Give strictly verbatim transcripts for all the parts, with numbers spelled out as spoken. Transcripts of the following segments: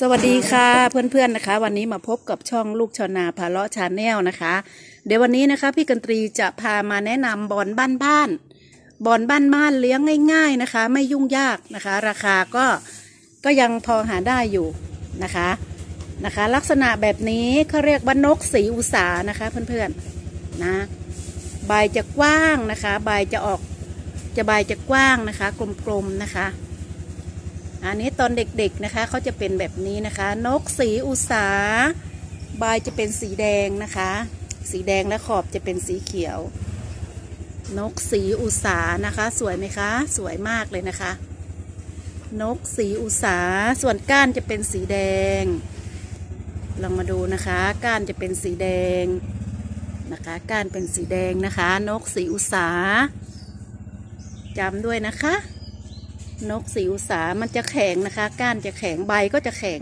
สวัสดีค่ะเพื่อนๆนะคะวันนี้มาพบกับช่องลูกชาวนาพาเลาะชาแนลนะคะเดี๋ยววันนี้นะคะพี่กันตรีจะพามาแนะนำบอนบ้านบ้านบอนบ้านบ้านเลี้ยงง่ายๆนะคะไม่ยุ่งยากนะคะราคาก็ก็ยังพอหาได้อยู่นะคะนะคะลักษณะแบบนี้เขาเรียกว่านกสีอุษานะคะเพื่อนๆนะใบจะกว้างนะคะใบจะออกจะใบจะกว้างนะคะกลมๆนะคะอันนี้ตอนเด็กๆนะคะเขาจะเป็นแบบนี้นะคะนกสีอุษาใบจะเป็นสีแดงนะคะสีแดงและขอบจะเป็นสีเขียวนกสีอุษานะคะสวยไหมคะสวยมากเลยนะคะนกสีอุษาส่วนก้านจะเป็นสีแดงลองมาดูนะคะก้านจะเป็นสีแดงนะคะก้านเป็นสีแดงนะคะนกสีอุษาจำด้วยนะคะนกสีอุษามันจะแข็งนะคะก้านจะแข็งใบก็จะแข็ง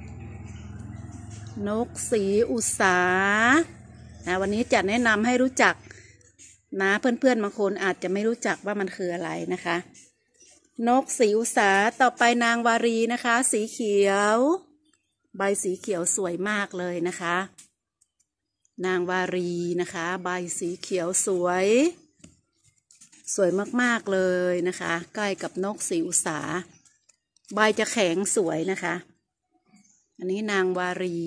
นกสีอุษานะวันนี้จะแนะนำให้รู้จักนะเพื่อนๆบางคนอาจจะไม่รู้จักว่ามันคืออะไรนะคะนกสีอุษาต่อไปนางวารีนะคะสีเขียวใบสีเขียวสวยมากเลยนะคะนางวารีนะคะใบสีเขียวสวยสวยมากๆเลยนะคะใกล้กับนกสีอุษาใบจะแข็งสวยนะคะอันนี้นางวารี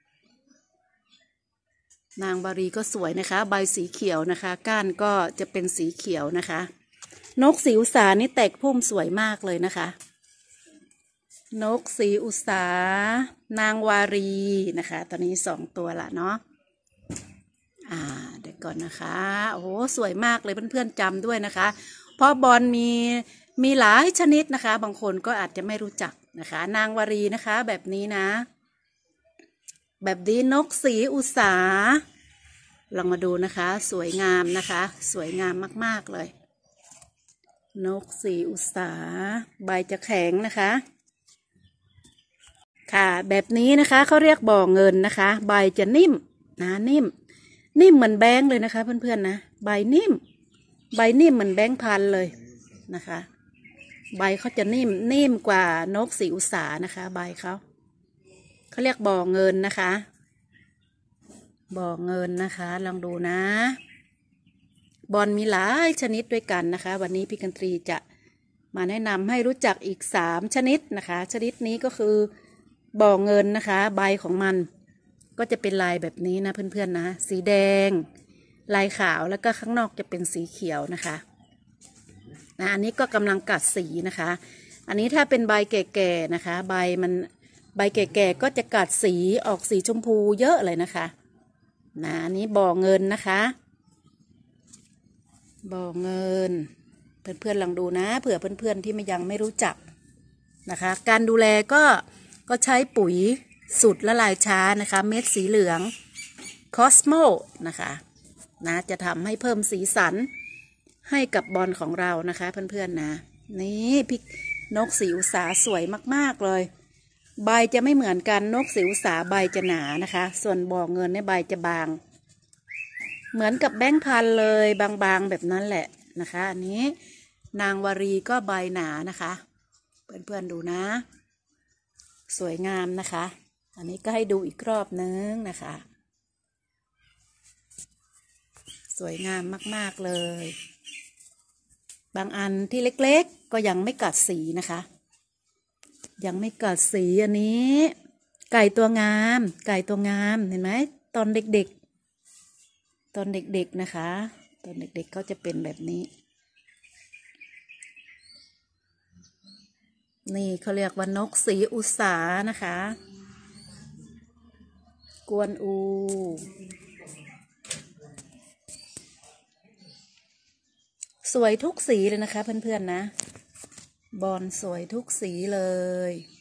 นางวารีก็สวยนะคะใบสีเขียวนะคะก้านก็จะเป็นสีเขียวนะคะนกสีอุษานี่แตกพุ่มสวยมากเลยนะคะนกสีอุษานางวารีนะคะตอนนี้สองตัวละเนาะอ่าเดี๋ยวก่อนนะคะโอ้โหสวยมากเลยเพื่อนๆจำด้วยนะคะเพราะบอลมีมีหลายชนิดนะคะบางคนก็อาจจะไม่รู้จักนะคะนางวารีนะคะแบบนี้นะแบบนี้นกสีอุษาลองมาดูนะคะสวยงามนะคะสวยงามมากๆเลยนกสีอุษาใบจะแข็งนะคะค่ะแบบนี้นะคะเขาเรียกบ่อเงินนะคะใบจะนิ่มนะนิ่มนิ่มเหมือนแบงค์เลยนะคะเพื่อนๆนะใบนิ่มใบนิ่มเหมือนแบงค์พันเลยนะคะใบเขาจะนิ่มนิ่มกว่านกสีอุษานะคะใบเขาเขาเรียกบ่อเงินนะคะบ่อเงินนะคะลองดูนะบอลมีหลายชนิดด้วยกันนะคะวันนี้พี่กันตรีจะมาแนะนำให้รู้จักอีกสามชนิดนะคะชนิดนี้ก็คือบ่อเงินนะคะใบของมันก็จะเป็นลายแบบนี้นะเพื่อนๆนะสีแดงลายขาวแล้วก็ข้างนอกจะเป็นสีเขียวนะคะนะอันนี้ก็กำลังกัดสีนะคะอันนี้ถ้าเป็นใบแก่ๆนะคะใบมันใบแก่ๆก็จะกัดสีออกสีชมพูเยอะเลยนะคะนะอันนี้บ่อเงินนะคะบ่อเงินเพื่อนๆลองดูนะเผื่อเพื่อนๆที่ไม่ยังไม่รู้จักนะคะการดูแลก็ก็ใช้ปุ๋ยสูตรละลายช้านะคะเม็ดสีเหลืองคอสโมนะคะนะจะทำให้เพิ่มสีสันให้กับบอลของเรานะคะเพื่อนๆนะนี่พี่นกสีอุษาสวยมากๆเลยใบจะไม่เหมือนกันนกสีอุษาใบจะหนานะคะส่วนบ่อเงินในใบจะบางเหมือนกับแบงค์พันเลยบางๆแบบนั้นแหละนะคะอันนี้นางวารีก็ใบหนานะคะเพื่อนๆดูนะสวยงามนะคะอันนี้ก็ให้ดูอีกรอบนึงนะคะสวยงามมากๆเลยบางอันที่เล็กๆก็ยังไม่กัดสีนะคะยังไม่กัดสีอันนี้ไก่ตัวงามไก่ตัวงามเห็นไหมตอนเด็กๆตอนเด็กๆนะคะตอนเด็กๆเขาจะเป็นแบบนี้นี่เขาเรียกว่านกสีอุษานะคะกวนอูสวยทุกสีเลยนะคะเพื่อนๆนะบอลสวยทุกสีเลย